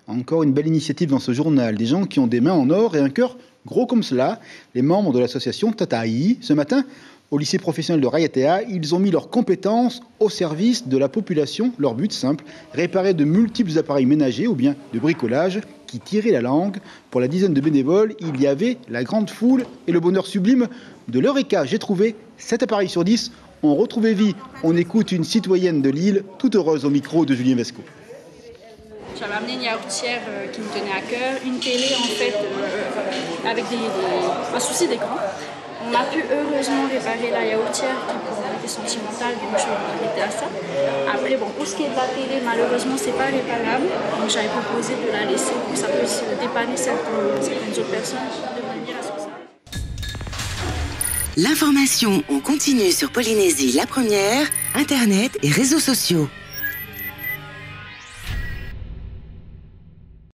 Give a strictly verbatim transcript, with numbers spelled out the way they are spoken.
Encore une belle initiative dans ce journal. Des gens qui ont des mains en or et un cœur gros comme cela. Les membres de l'association Tataï. Ce matin, au lycée professionnel de Raiatea, ils ont mis leurs compétences au service de la population. Leur but simple, réparer de multiples appareils ménagers ou bien de bricolage qui tiraient la langue. Pour la dizaine de bénévoles, il y avait la grande foule et le bonheur sublime de l'Eureka. J'ai trouvé sept appareils sur dix. On retrouvait vie. On écoute une citoyenne de Lille, toute heureuse au micro de Julien Vesco. J'avais amené une yaourtière euh, qui me tenait à cœur, une télé en fait euh, avec des, des, un souci d'écran. On a pu heureusement réparer la yaourtière qui pour moi était sentimentale, donc je m'arrêtais à ça. Après, bon, pour ce qui est de la télé, malheureusement, c'est pas réparable. Donc j'avais proposé de la laisser pour que ça puisse dépanner certaines, certaines autres personnes de manière à ce que ça. L'information en continu sur Polynésie la première, Internet et réseaux sociaux.